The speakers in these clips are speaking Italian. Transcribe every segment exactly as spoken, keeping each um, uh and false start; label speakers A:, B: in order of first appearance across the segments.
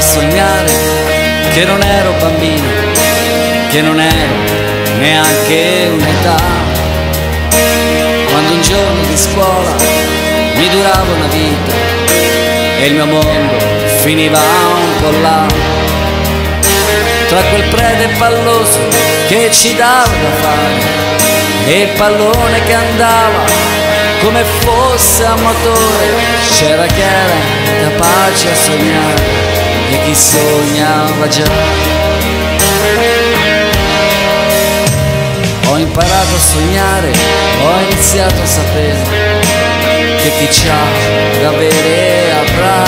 A: a sognare che non ero bambino, che non ero neanche un'età, quando un giorno di scuola mi durava una vita e il mio mondo finiva un po' là, tra quel prede palloso che ci dava da fare e il pallone che andava come fosse a motore. C'era chi era capace a sognare e chi sognava già. Ho imparato a sognare, ho iniziato a sapere che chi c'ha da bere avrà.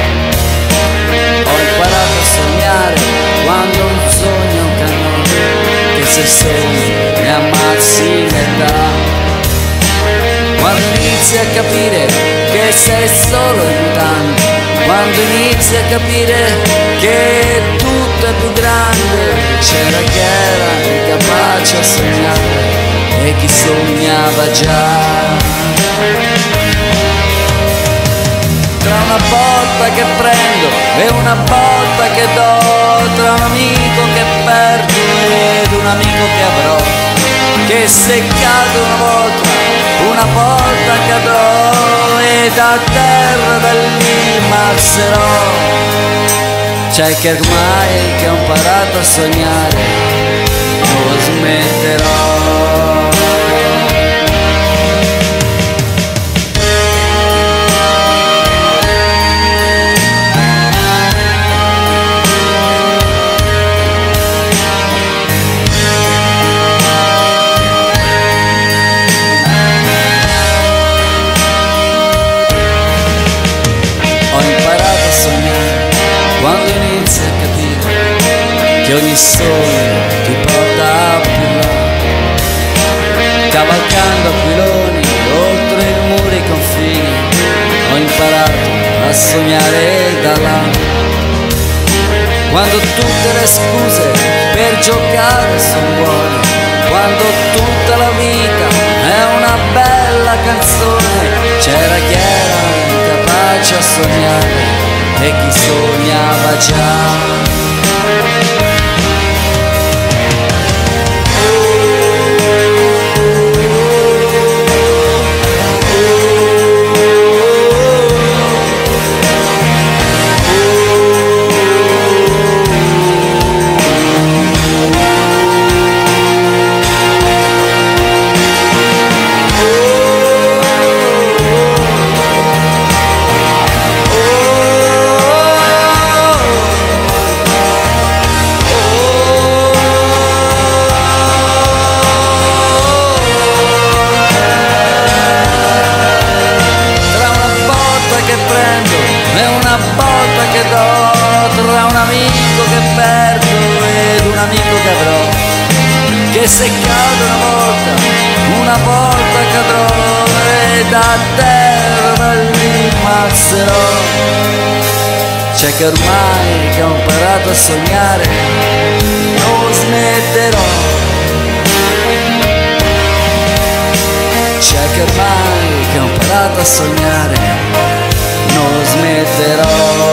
A: Ho imparato a sognare quando un sogno è un cannone che se sogni ne ammazzi metà. Quando inizi a capire che sei solo in mutande, quando inizi a capire che tutto è più grande, c'era chi era incapace a sognare e chi sognava già. Tra una botta che prendo e una botta che do, tra un amico che perdo ed un amico che avrò, che se cado una volta, una volta cadrò e da terra da lì marcerò. C'è che ormai che ho imparato a sognare, non smetterò. Quando inizi a capire che ogni sogno ti porta più là, cavalcando aquiloni oltre i muri e i confini, ho imparato a sognare da là. Quando tutte le scuse per giocare sono buone, quando tutta la vita è una bella canzone, c'era chi era incapace a sognare e chi sognava già. Tra un amico che perdo ed un amico che avrò, che se cado una volta, una volta cadrò e da terra lì marcerò. C'è che ormai che ho imparato a sognare, non smetterò. C'è che ormai che ho imparato a sognare, non smetterò.